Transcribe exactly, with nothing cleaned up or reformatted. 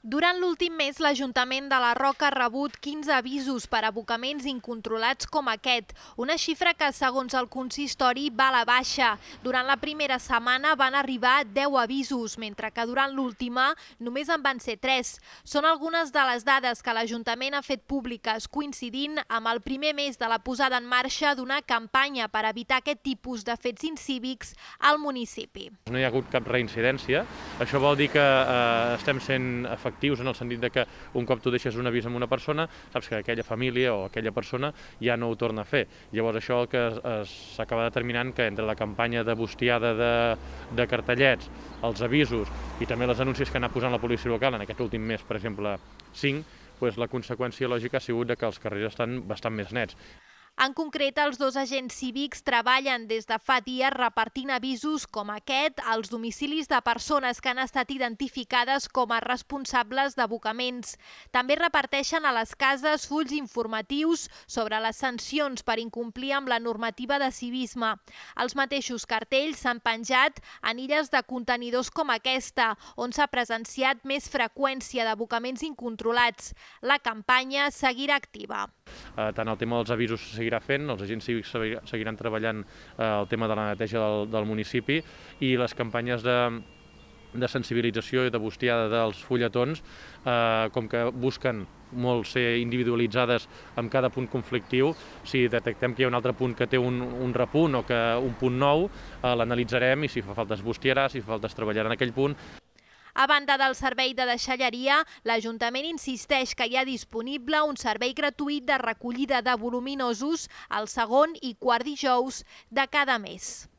Durant l'últim mes, l'Ajuntament de la Roca ha rebut quinze avisos per abocaments incontrolats com aquest, una xifra que, segons el consistori, va a la baixa. Durant la primera setmana van arribar deu avisos, mentre que durant l'última només en van ser tres. Són algunes de les dades que l'Ajuntament ha fet públiques, coincidint amb el primer mes de la posada en marxa d'una campanya per evitar aquest tipus de fets incívics al municipi. No hi ha hagut cap reincidència. Això vol dir que eh, estem sent efectius en el sentit de que un cop tu deixes un avís amb una persona, saps que aquella família o aquella persona ja no ho torna a fer. Llavors això que s'acaba determinant que entre la campanya de bustiada de, de cartellets, els avisos i també les anúncies que ha anat posant la policia local, en aquest últim mes, per exemple, cinc, doncs la conseqüència lògica ha sigut que els carrers estan bastant més nets. En concret, els dos agents cívics treballen des de fa dies repartint avisos com aquest als domicilis de persones que han estat identificades com a responsables d'abocaments. També reparteixen a les cases fulls informatius sobre les sancions per incomplir amb la normativa de civisme. Els mateixos cartells s'han penjat en illes de contenidors com aquesta, on s'ha presenciat més freqüència d'abocaments incontrolats. La campanya seguirà activa. Eh, tant el tema dels avisos se seguirà fent, els agents cívics seguiran treballant eh, el tema de la neteja del, del municipi i les campanyes de, de sensibilització i de bustiada dels fulletons, eh, com que busquen molt ser individualitzades amb cada punt conflictiu, si detectem que hi ha un altre punt que té un, un repunt o que un punt nou, eh, l'analitzarem i si fa falta es bustiarà, si fa falta es treballarà en aquell punt. A banda del servei de deixalleria, l'Ajuntament insisteix que hi ha disponible un servei gratuït de recollida de voluminosos el segon i quart dijous de cada mes.